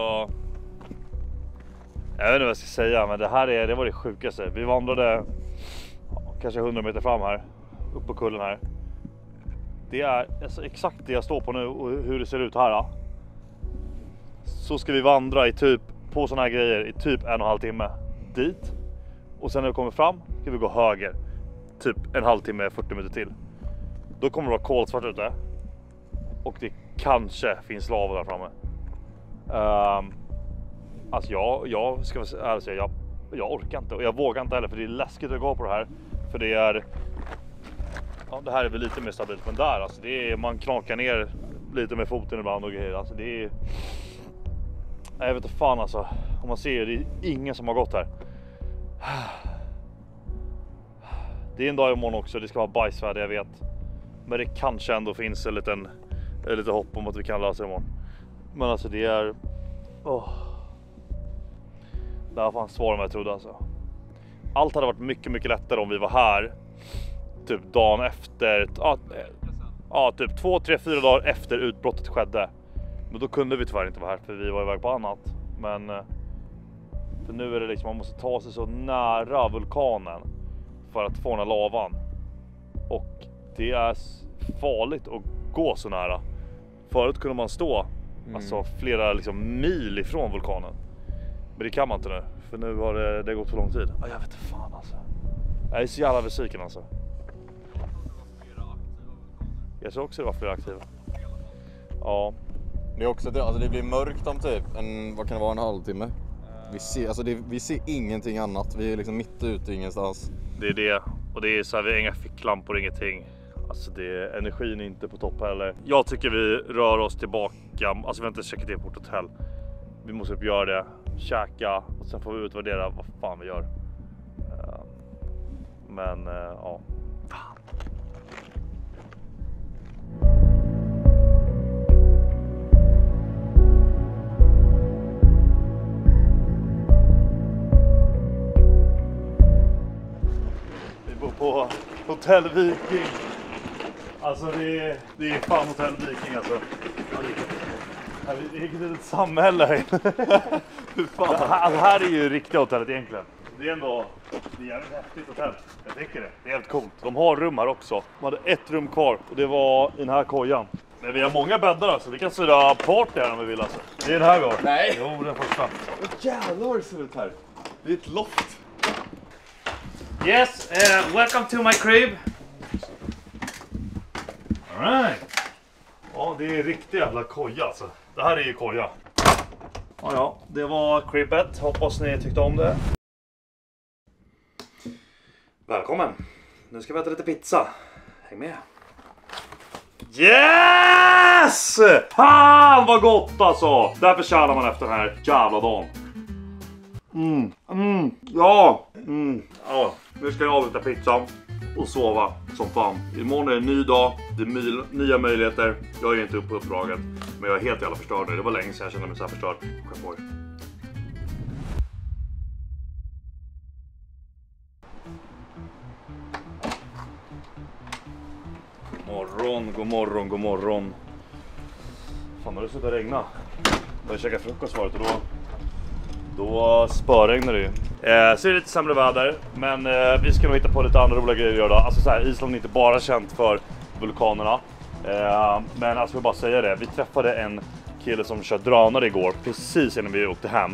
jag vet inte vad jag ska säga, men det var det sjukaste. Vi vandrade kanske 100 meter fram här, upp på kullen här. Det är alltså exakt det jag står på nu och hur det ser ut här. Så ska vi vandra i typ, på såna här grejer, i typ 1,5 timme dit. Och sen när vi kommer fram ska vi gå höger, typ 1,5 timme, 40 minuter till. Då kommer det vara kolsvart ute. Och det kanske finns lava där framme. Alltså jag ska säga, jag orkar inte och jag vågar inte heller för det är läskigt att gå på det här. För det är, ja, det här är väl lite mer stabilt, men där alltså det är, man knakar ner lite med foten ibland och grejer. Alltså det är, jag vet inte fan alltså, om man ser det är ingen som har gått här. Det är en dag imorgon också, det ska vara bajsväder, jag vet. Men det kanske ändå finns lite hopp om att vi kan lösa det imorgon. Men alltså det är... Det här var fan svårare än vad jag trodde alltså. Allt hade varit mycket, mycket lättare om vi var här typ dagen efter. Ja, typ 2, 3, 4 dagar efter utbrottet skedde. Men då kunde vi tyvärr inte vara här för vi var iväg på annat. Men för nu är det liksom, man måste ta sig så nära vulkanen för att få den här lavan. Och det är farligt att gå så nära. Förut kunde man stå alltså flera liksom mil ifrån vulkanen. Men det kan man inte nu. För nu har det gått för lång tid. Jag vet inte fan alltså. Jag är så jävla besviken alltså. Jag tror också det var flera aktiva. Ja. Det är också alltså det blir mörkt om typ vad kan det vara, 1,5 timme. Vi ser ingenting annat. Vi är liksom mitt ute ingenstans. Det är det. Och det är så här, vi har inga ficklampor, ingenting. Alltså energin är inte på topp heller. Jag tycker vi rör oss tillbaka. Alltså vi har inte checkat in på ett hotell. Vi måste upp göra det, käka och sen får vi utvärdera vad fan vi gör. Men ja. Fan. Vi bor på Hotell Viking. Alltså det är fan Hotell Viking alltså. Det är ett litet samhälle här. Alltså här är ju riktiga hotellet egentligen. Det är ändå ett jävligt häftigt hotell. Jag tycker det. Det är helt coolt. De har rum här också. De hade ett rum kvar och det var i den här kojan. Men vi har många bäddar alltså. Vi kan syra party här om vi vill alltså. Det är den här då. Nej. Jo, den första. Jävlar ser ut här. Det är ett loft. Yes, welcome to my crib. Alright. Ja, det är riktigt jävla koja alltså. Det här är ju koja. Ja, det var cribbet. Hoppas ni tyckte om det. Välkommen. Nu ska vi äta lite pizza. Häng med. Yes! Fan vad gott alltså. Därför kärnar man efter den här jävla dagen. Ja. Ja, nu ska jag avsluta pizzan och sova som fan. Imorgon är en ny dag, det är nya möjligheter. Jag är inte upp på uppdraget, men jag är helt jävla förstörd nu. Det var länge sedan jag kände mig så här förstörd. God morgon. Fan, har det slutat regna? Jag käkade frukost förut och då spöregnar det ju. Så är det lite sämre väder, men vi ska nog hitta på lite andra roliga grejer att göra. Alltså så här, Island är inte bara känt för vulkanerna. Men alltså jag bara säga det, vi träffade en kille som kör drönare igår, precis innan vi åkte hem.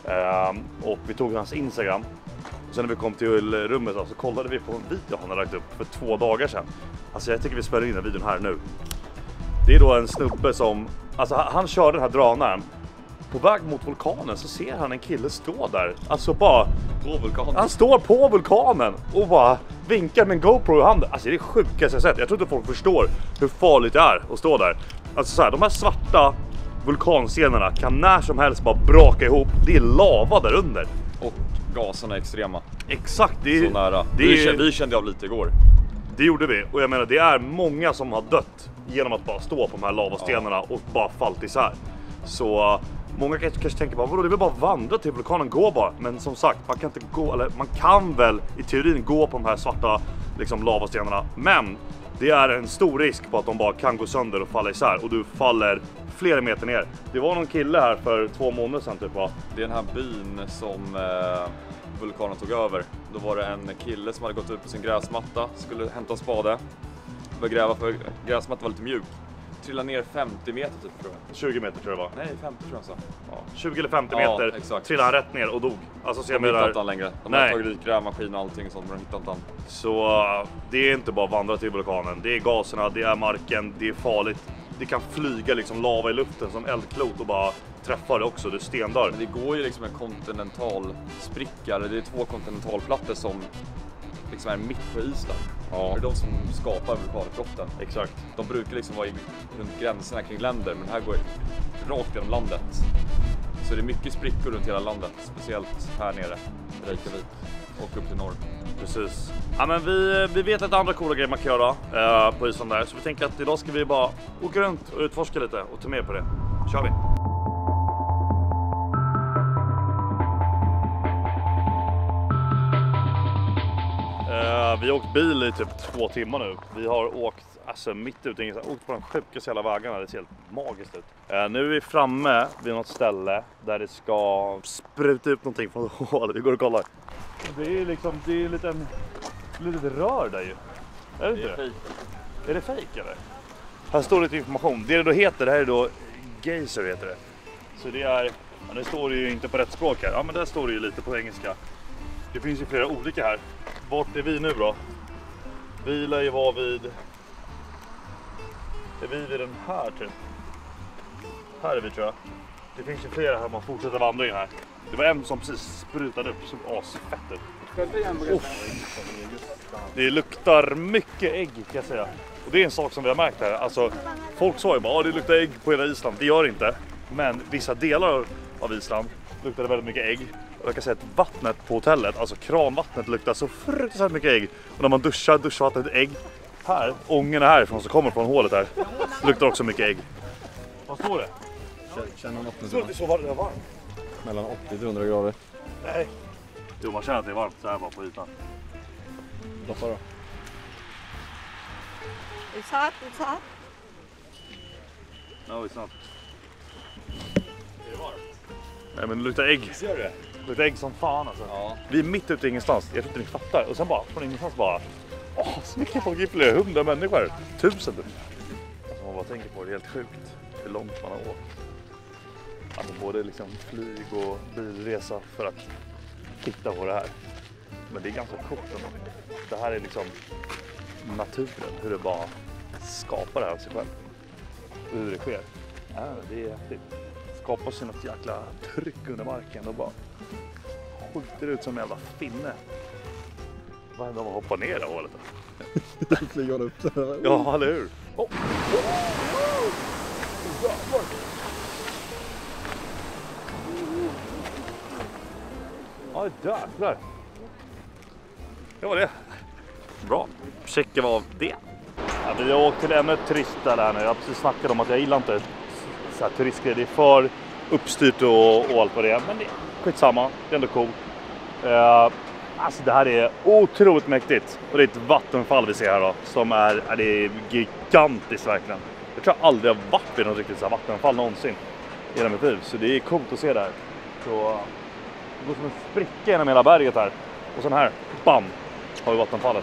Och vi tog hans Instagram. Och sen när vi kom till rummet så kollade vi på en video han hade lagt upp för 2 dagar sedan. Alltså jag tycker vi spelar in den videon här nu. Det är då en snubbe som, alltså han kör den här drönaren. På väg mot vulkanen så ser han en kille stå där. Alltså bara på vulkanen. Han står på vulkanen och bara vinkar med en GoPro i handen. Alltså det är det sjukaste jag sett. Jag tror inte folk förstår hur farligt det är att stå där. Alltså så här, de här svarta vulkanscenerna kan när som helst bara braka ihop. Det är lava där under. Och gaserna är extrema. Exakt, det är så nära. Vi kände av lite igår. Det gjorde vi, och jag menar det är många som har dött genom att bara stå på de här lavastenarna och bara fallit isär. Så många kanske tänker bara, vadå, det vill bara vandra till vulkanen, gå bara. Men som sagt, man kan inte gå, eller man kan väl i teorin gå på de här svarta liksom, lavastenarna. Men det är en stor risk på att de bara kan gå sönder och falla isär. Och du faller flera meter ner. Det var någon kille här för 2 månader sedan typ va? Det är den här byn som vulkanen tog över. Då var det en kille som hade gått ut på sin gräsmatta, skulle hämta en spade. Började gräva för gräsmattan var lite mjuk. Trilla ner 50 meter typ tror jag. 20 meter tror jag det var. Nej, 50 tror jag så. Ja, 20 eller 50 meter exakt. trillade han rätt ner och dog. Alltså så jag de menar, hittat han längre. De har tagit dit grävmaskin och allting sånt, men de hittat han. Så det är inte bara vandra till vulkanen. Det är gaserna, det är marken, det är farligt. Det kan flyga liksom lava i luften som eldklot och bara träffa det också, det stendör. Men det går ju liksom en kontinental spricka, eller det är 2 kontinentalplattor som liksom är mitt på Island. Ja. Det är de som skapar vulkanutbrotten. Exakt. De brukar liksom vara runt gränserna kring länder, men här går rakt genom landet. Så det är mycket sprickor runt hela landet, speciellt här nere, Reykjavik och upp till norr. Precis. Ja, men vi vet att andra coola grejer man kan göra på Island där, så vi tänker att idag ska vi bara åka runt och utforska lite och ta med på det. Kör vi! Vi har åkt bil i typ 2 timmar nu. Vi har åkt alltså, mitt ute i åkt på de sjukaste jävla vägarna. Det ser helt magiskt ut. Nu är vi framme vid något ställe där det ska spruta upp någonting från hålet. Vi går och kollar. Det är liksom, det är lite rör där ju. Är det inte? Är det fake eller? Här står lite information. Det då heter, det här är då geyser heter det. Så det är, ja, det står ju inte på rätt språk här. Ja, men där står det ju lite på engelska. Det finns ju flera olika här. Vart är vi nu då? Vi lär ju vara vid... Är vi vid den här typ? Här är vi tror jag. Det finns ju flera här man fortsätter vandringen här. Det var en som precis sprutade upp som asfett ut. Det luktar mycket ägg kan jag säga. Och det är en sak som vi har märkt här. Alltså, folk sa ju bara det luktar ägg på hela Island. Det gör det inte. Men vissa delar av Island luktar det väldigt mycket ägg. Och jag kan säga att vattnet på hotellet, alltså kranvattnet, luktar så fruktansvärt mycket ägg. Och när man duschar vattnet ägg. Här, ångorna härifrån som kommer från hålet här, luktar också mycket ägg. Vad står det? Känner vattnet. Står det så varmt? Mellan 80 till 100 grader. Nej. Jo, man känner att det är varmt så här bara på ytan. Doppa då. It's hot. No, it's not. Är det varmt? Nej, men det luktar ägg. Ser du det? Det luktar ägg som fan alltså. Ja. Vi är mitt ute i ingenstans. Jag tror inte ni fattar. Och sen bara, från ingenstans bara... så mycket folk, i flera 100 människor. 1000 typ. Alltså man bara tänker på det, är helt sjukt hur långt man har åkt. Alltså både liksom flyg och bilresa för att titta på det här. Men det är ganska coolt ändå. Det här är liksom naturen, hur det bara skapar det här av sig själv. Och hur det sker. Ja, det är häftigt. Skapar sig något jäkla tryck under marken och bara skjuter ut som en jävla finne. Vad händer om man hoppar ner av hålet? Flyger han upp där? Ja, eller hur? Oh. Ja, där. Det var det. Bra. Checka av det. Ja, vi har åkt till ännu ett turistställe här nu. Jag har precis snackat om att jag gillar inte så här turistgrejer. Det är för uppstyrt och allt vad det är. Men det är skitsamma. Det är ändå cool. Alltså det här är otroligt mäktigt. Och det är ett vattenfall vi ser här då. Som det är gigantiskt verkligen. Jag tror jag aldrig har varit vid något riktigt så här vattenfall någonsin i hela mitt liv. Så det är coolt att se det här. Så det går som en spricka genom hela berget här. Och sen här, bam, har vi vattenfallet.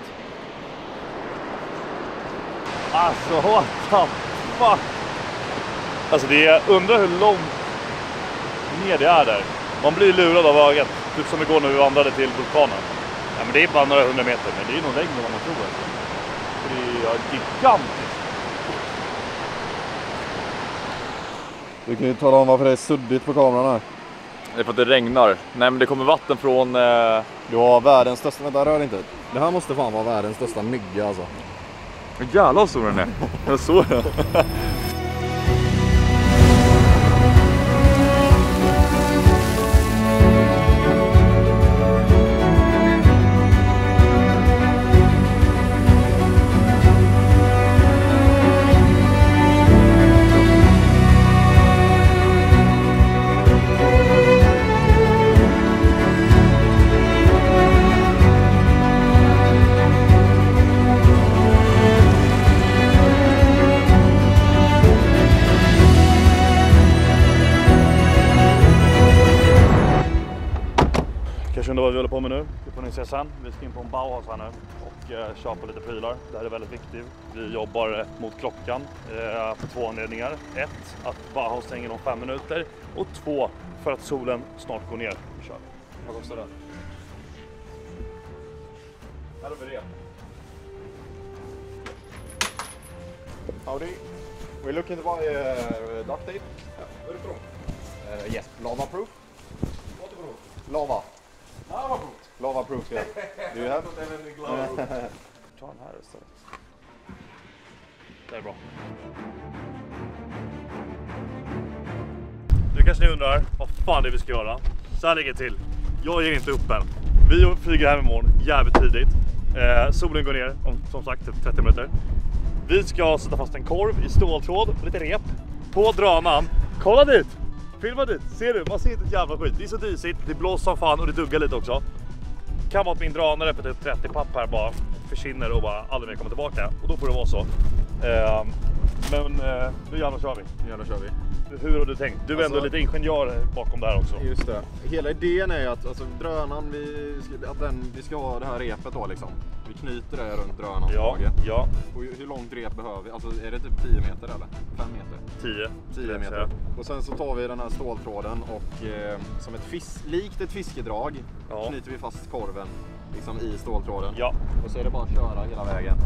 Alltså what the fuck. Alltså undrar hur långt ner det är där. Man blir lurad av ögat. Typ som igår när vi vandrade till vulkanen. Ja, men det är bara några 100 meter, men det är nog längre än vad man tror. Det är gigantiskt. Du kan ju tala om varför det är suddigt på kameran här. Det är för att det regnar. Nej, men det kommer vatten från... Du har världens största... Vänta, rör inte. Det här måste fan vara världens största mygga alltså. Jävlar vad stor den är. Jag såg den. Kanske undrar vad vi håller på med nu. Det får ni se sen. Vi ska in på en Bauhaus här nu och köpa lite prylar. Det här är väldigt viktigt. Vi jobbar mot klockan för 2 anledningar. 1. Att Bauhaus stänger om 5 minuter. Och 2. För att solen snart går ner. Vi kör. Vad kostar det? Här har vi det. Howdy. We're looking to buy duct tape. Yes, lava proof. Waterproof. Lava. Lava proof. Lava proof, yeah. Do you have? Ta den här istället. Det är bra. Nu kanske ni undrar vad fan det är vi ska göra. Så här ligger det till. Jag ger inte upp än. Vi flyger hem imorgon jävligt tidigt. Solen går ner om som sagt typ 30 minuter. Vi ska sätta fast en korv i ståltråd och lite rep på drönaren. Kolla dit! Filma dit! Ser du? Man ser inte ett jävla skit. Det är så disigt, det blåser som fan och det duggar lite också. Kan vara att min drönare för typ 30 papp här bara försvinner och bara aldrig mer kommer tillbaka. Och då får det vara så. Men nu jävlar kör vi. Hur har du tänkt? Du är ändå lite ingenjör bakom det här också. Just det. Hela idén är att alltså, drönaren, vi ska ha det här repet då liksom. Vi knyter det runt drönaren. Ja. Och hur långt rep behöver vi? Alltså är det typ 10 meter eller? 5 meter? 10 meter. Och sen så tar vi den här ståltråden och som likt ett fiskedrag knyter vi fast korven liksom i ståltråden. Ja. Och så är det bara att köra hela vägen.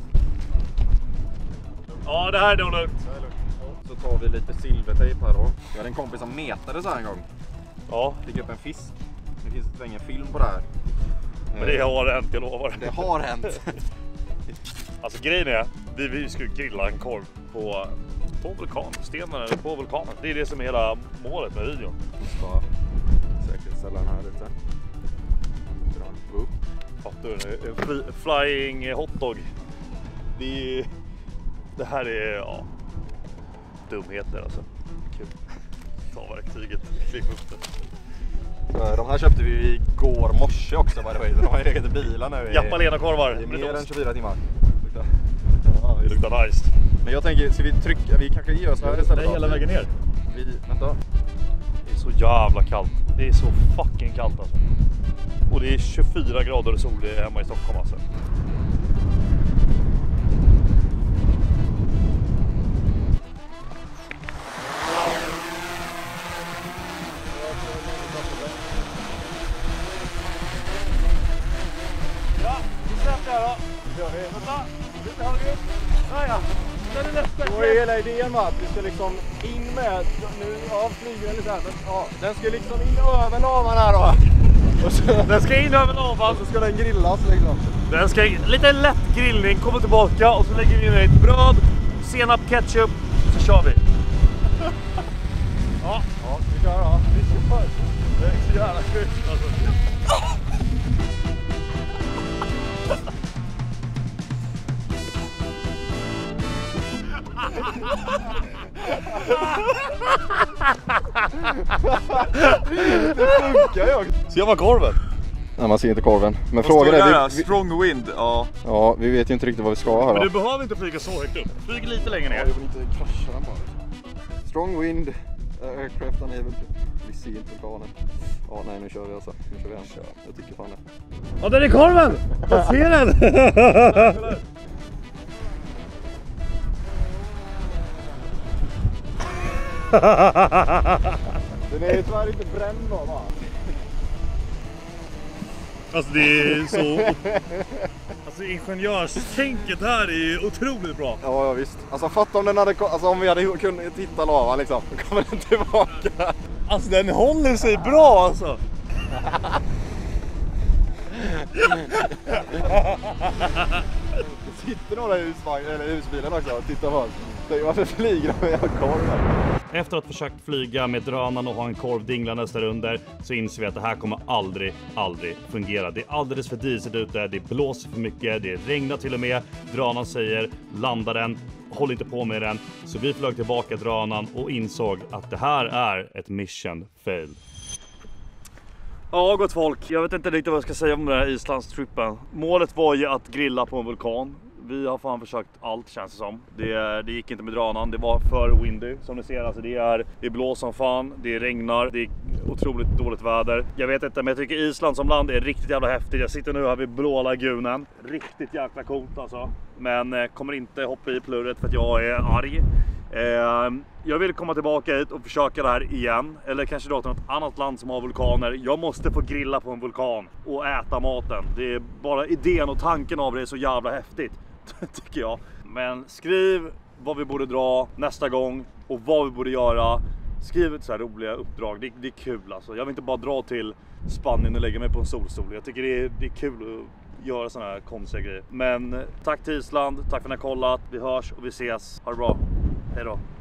Ja, det här är nog lugnt. Så tar vi lite silvertejp här då. Jag hade en kompis som metade så här en gång. Ja. Fick upp en fisk. Det finns ingen film på det här. Men det har hänt, jag lovar. Det har hänt. Alltså grejen är, vi skulle grilla en korv på stenen på vulkanen. Det är det som är hela målet med videon. Ja, säkerställa den här lite. Fattar du? Flying hotdog. Det här är dumheter alltså. Kul. Ta verktyget, klippa upp det. De här köpte vi igår morse också by the way. De har ju legat i bilen nu. Japalena-korvar. I mer än 24 timmar. Ja, det luktar nice. Men jag tänker, ska vi trycka, vi kanske gör så här istället. Det är hela vägen ner. Vänta. Det är så jävla kallt. Det är så fucking kallt alltså. Och det är 24 grader och sol hemma i Stockholm alltså. Då är hela idén va, att vi ska liksom in med, flyger lite här, men den ska liksom in över lavan här då. Och så, den ska in över lavan. Så ska den grillas liksom. Den ska lite lätt grillning, kommer tillbaka och så lägger vi in ett bröd, senap, ketchup, så kör vi. Ja, vi kör då. Det är så jävla sjukt alltså. Det funkar ju. Ser man korven? Nej, man ser inte korven. Men frågan är... Strong wind, ja. Ja, vi vet ju inte riktigt vad vi ska här. Men du behöver inte flyga så högt upp. Flyg lite längre ner. Jag vill inte krascha den bara. Strong wind, aircraft unable to... Vi ser inte vulkanen. Ja, nej, nu kör vi alltså. Nu kör vi hem. Jag tycker fan det. Ja, där är korven! Jag ser den! Den är ju tyvärr inte brännbar, va? Alltså det är så... Alltså ingenjörstänket här är ju otroligt bra. Ja, visst. Alltså fatta om den hade... Alltså om vi hade kunnat titta lava liksom. Då kommer den tillbaka. Alltså den håller sig bra alltså. Det sitter några husbilen också och tittar på oss. Varför flyger de med korven? Efter att ha försökt flyga med drönaren och ha en korv dinglandes där under så inser vi att det här kommer aldrig fungera. Det är alldeles för disigt ute, det blåser för mycket, det regnar till och med. Drönaren säger landa den, håll inte på med den. Så vi flög tillbaka drönaren och insåg att det här är ett mission fail. Ja, gott folk. Jag vet inte riktigt vad jag ska säga om den här Islandstrippen. Målet var ju att grilla på en vulkan. Vi har fan försökt allt, känns det som. Det gick inte med drönaren, det var för windy. Som ni ser, alltså det blåser som fan, det regnar, det är otroligt dåligt väder. Jag vet inte, men jag tycker Island som land är riktigt jävla häftigt. Jag sitter nu här vid Blå lagunen. Riktigt jäkla coolt alltså. Men kommer inte hoppa i plurret för att jag är arg. Jag vill komma tillbaka hit och försöka det här igen. Eller kanske dra till något annat land som har vulkaner. Jag måste få grilla på en vulkan och äta maten. Det är bara idén och tanken av det är så jävla häftigt, tycker jag. Men skriv vad vi borde dra nästa gång och vad vi borde göra. Skriv ett så här roliga uppdrag. Det är kul alltså. Jag vill inte bara dra till Spanien och lägga mig på en solstol. Jag tycker det är kul att göra såna här konstiga grejer. Men tack till Island, tack för att ni har kollat. Vi hörs och vi ses. Ha det bra. Hej då.